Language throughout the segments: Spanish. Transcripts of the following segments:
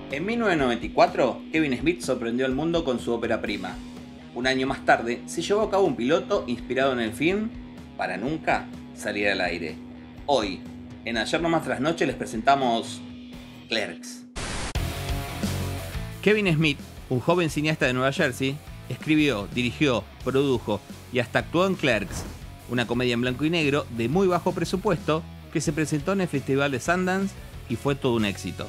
En 1994, Kevin Smith sorprendió al mundo con su ópera prima. Un año más tarde, se llevó a cabo un piloto inspirado en el film para nunca salir al aire. Hoy, en Ayer No Más Trasnoche, les presentamos Clerks. Kevin Smith, un joven cineasta de Nueva Jersey, escribió, dirigió, produjo y hasta actuó en Clerks, una comedia en blanco y negro de muy bajo presupuesto que se presentó en el Festival de Sundance y fue todo un éxito.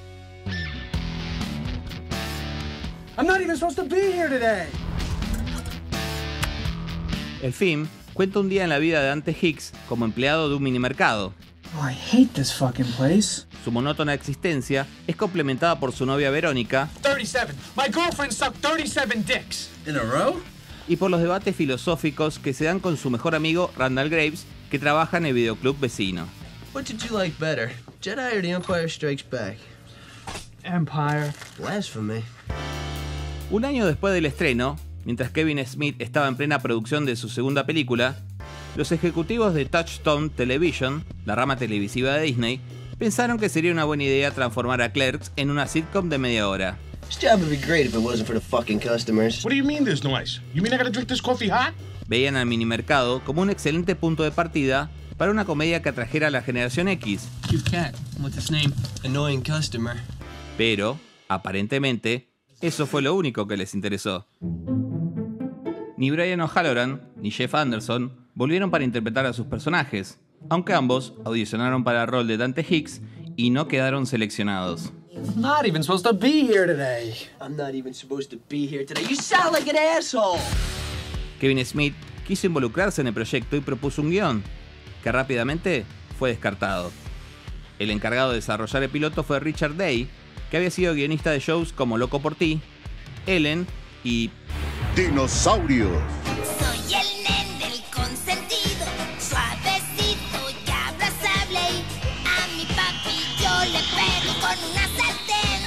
I'm not even supposed to be here today. El film cuenta un día en la vida de Dante Hicks como empleado de un minimercado. Oh, I hate this fucking place. Su monótona existencia es complementada por su novia Verónica 37. My girlfriend sucked 37 dicks. In a row? y por los debates filosóficos que se dan con su mejor amigo Randall Graves, que trabaja en el videoclub vecino. What did you like better, Jedi or The Empire Strikes Back? Empire. Blasphemy. Un año después del estreno, mientras Kevin Smith estaba en plena producción de su segunda película, los ejecutivos de Touchstone Television, la rama televisiva de Disney, pensaron que sería una buena idea transformar a Clerks en una sitcom de media hora. This job would be great if it wasn't for the fucking customers. What do you mean there's no ice? You mean I gotta drink this coffee hot? Veían al minimercado como un excelente punto de partida para una comedia que atrajera a la generación X. Cute cat. What's its name? Annoying customer. Pero, aparentemente, eso fue lo único que les interesó. Ni Brian O'Halloran ni Jeff Anderson volvieron para interpretar a sus personajes, aunque ambos audicionaron para el rol de Dante Hicks y no quedaron seleccionados. I'm not even supposed to be here today. I'm not even supposed to be here today. You sound like an asshole! Kevin Smith quiso involucrarse en el proyecto y propuso un guión, que rápidamente fue descartado. El encargado de desarrollar el piloto fue Richard Day, que había sido guionista de shows como Loco por Ti, Ellen y Dinosaurios. Soy el nen del consentido, suavecito y abrazable. A mi papi yo le pego con una sartén.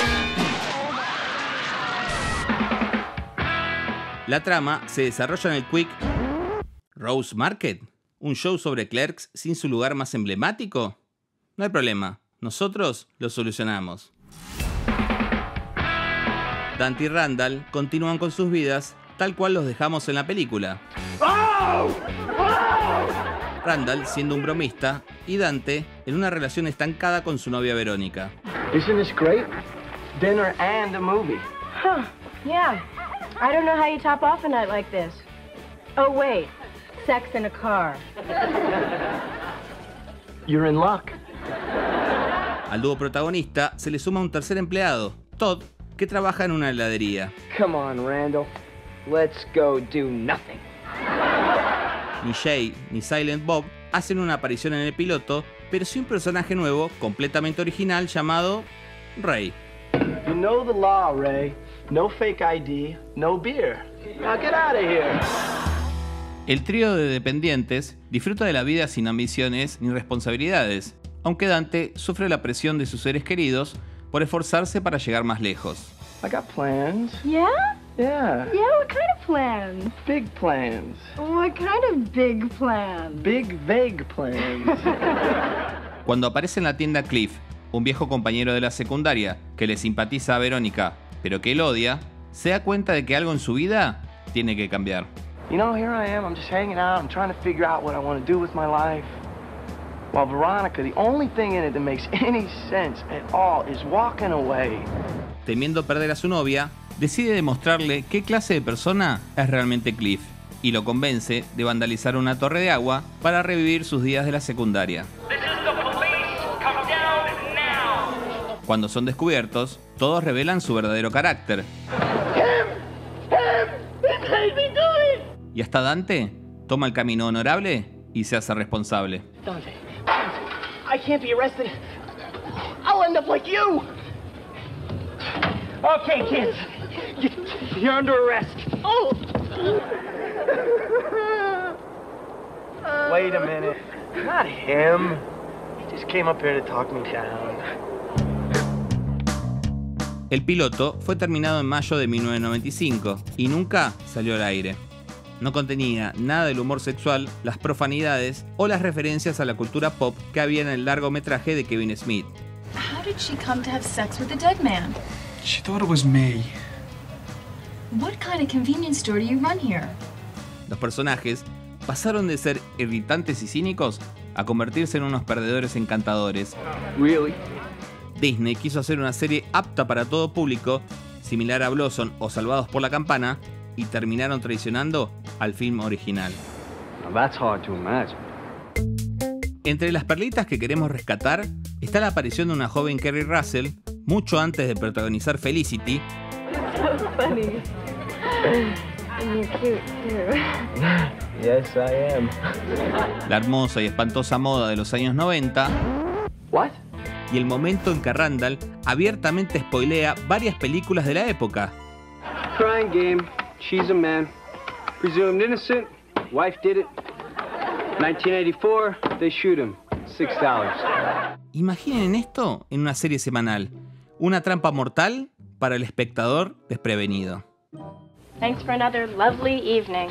La trama se desarrolla en el Quick Rose Market, un show sobre Clerks sin su lugar más emblemático. No hay problema, nosotros lo solucionamos. Dante y Randall continúan con sus vidas tal cual los dejamos en la película. Randall siendo un bromista y Dante en una relación estancada con su novia Verónica. Isn't this great? Dinner and a movie. Huh, yeah. I don't know how you top off a night like this. Oh, wait. Sex in a car. You're in luck. Al dúo protagonista se le suma un tercer empleado, Todd, que trabaja en una heladería. Come on, Randall. Let's go do nothing. Ni Jay ni Silent Bob hacen una aparición en el piloto, pero sí un personaje nuevo, completamente original, llamado Ray. You know the law, Ray. No fake ID, no beer. Now get out of here. El trío de dependientes disfruta de la vida sin ambiciones ni responsabilidades, aunque Dante sufre la presión de sus seres queridos por esforzarse para llegar más lejos. I got plans. Yeah? Yeah. Yeah, what kind of plans? Big plans. What kind of big plans? Big, vague plans. Cuando aparece en la tienda Cliff, un viejo compañero de la secundaria que le simpatiza a Verónica, pero que él odia, se da cuenta de que algo en su vida tiene que cambiar. You know, here I am. I'm just hanging out. I'm trying to figure out what I want to do with my life. While Veronica, the only thing in it that makes any sense at all is walking away. Temiendo perder a su novia, decide demostrarle qué clase de persona es realmente Cliff y lo convence de vandalizar una torre de agua para revivir sus días de la secundaria. Cuando son descubiertos, todos revelan su verdadero carácter. Y hasta Dante toma el camino honorable y se hace responsable. Dante, I can't be arrested. I'll end up like you. Okay, kids, you're under arrest. Oh. Wait a minute. Not him. He just came up here to talk me down. El piloto fue terminado en mayo de 1995 y nunca salió al aire. No contenía nada del humor sexual, las profanidades o las referencias a la cultura pop que había en el largometraje de Kevin Smith. How did she come to have sex with the dead man? She thought it was me. What kind of convenience store do you run here? Los personajes pasaron de ser irritantes y cínicos a convertirse en unos perdedores encantadores. Really? Disney quiso hacer una serie apta para todo público, similar a Blossom o Salvados por la Campana, y terminaron traicionando al film original. Now that's hard to imagine. Entre las perlitas que queremos rescatar está la aparición de una joven Kerry Russell mucho antes de protagonizar Felicity. So funny. And you're cute too. Yes, I am. La hermosa y espantosa moda de los años 90 What? y el momento en que Randall abiertamente spoilea varias películas de la época. Crying game. She's a man. Presumed innocent. Wife did it. 1984. They shoot him. $6. Imaginen esto en una serie semanal. Una trampa mortal para el espectador desprevenido. Thanks for another lovely evening.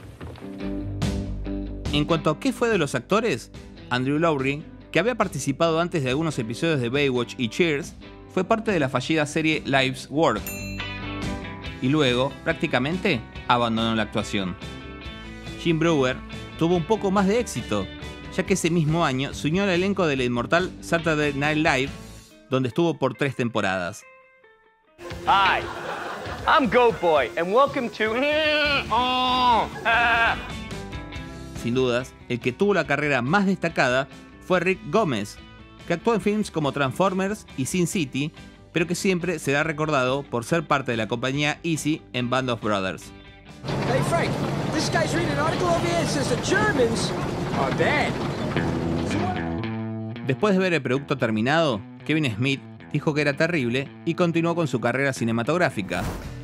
En cuanto a qué fue de los actores, Andrew Lowry, que había participado antes de algunos episodios de Baywatch y Cheers, fue parte de la fallida serie Life's Work. Y luego, prácticamente, abandonó la actuación. Jim Breuer tuvo un poco más de éxito, ya que ese mismo año se unió al elenco del inmortal Saturday Night Live, donde estuvo por 3 temporadas. Hi, I'm Goat Boy, and welcome to... Sin dudas, el que tuvo la carrera más destacada fue Rick Gómez, que actuó en films como Transformers y Sin City, pero que siempre será recordado por ser parte de la compañía Easy en Band of Brothers. Hey, Frank, this guy's reading an article over here that says the Germans are bad. Después de ver el producto terminado, Kevin Smith dijo que era terrible y continuó con su carrera cinematográfica.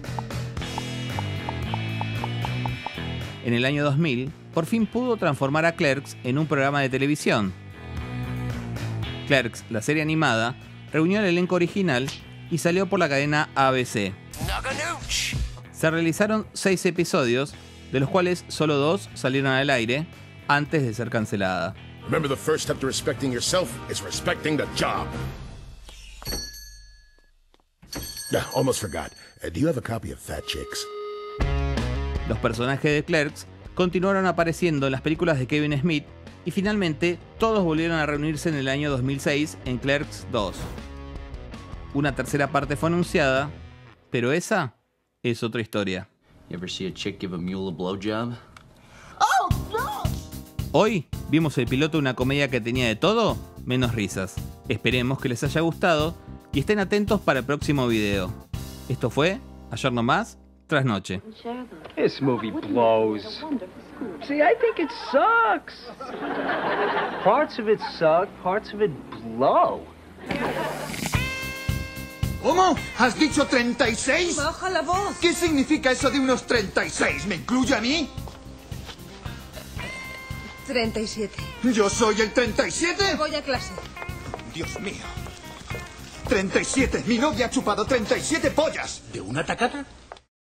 En el año 2000, por fin pudo transformar a Clerks en un programa de televisión. Clerks, la serie animada, reunió el elenco original y salió por la cadena ABC. Se realizaron 6 episodios, de los cuales solo 2 salieron al aire antes de ser cancelada. Remember, the first step to respecting yourself is respecting the job. Yeah, almost forgot. Do you have a copy of Fat Chicks? Los personajes de Clerks continuaron apareciendo en las películas de Kevin Smith y finalmente todos volvieron a reunirse en el año 2006 en Clerks 2. Una tercera parte fue anunciada, pero esa es otra historia. You ever see a chick give a mule a blowjob? Hoy vimos el piloto de una comedia que tenía de todo menos risas. Esperemos que les haya gustado y estén atentos para el próximo video. Esto fue Ayer No Más, Trasnoche. This movie blows. See, I think it sucks. Parts of it suck, parts of it blow. ¿Cómo? ¿Has dicho 36? Baja la voz. ¿Qué significa eso de unos 36? ¿Me incluye a mí? 37. ¿Yo soy el 37? Voy a clase. Dios mío. 37. Mi novia ha chupado 37 pollas. ¿De una tacata?